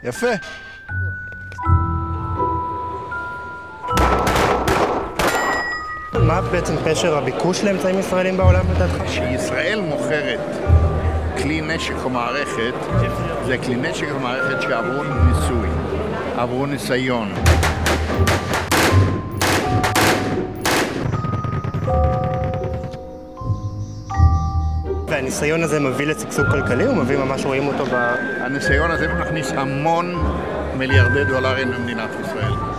יפה. מה בעצם פשר הביקוש לאמצעים ישראלים בעולם לדעתך? כשישראל מוכרת כלי נשק או מערכת, זה כלי נשק או מערכת שעברו ניסוי, עברו ניסיון. והניסיון הזה מביא לשגשוג כלכלי, הוא מביא ממש רואים אותו הניסיון הזה מכניס המון מיליארדי דולרים למדינת ישראל.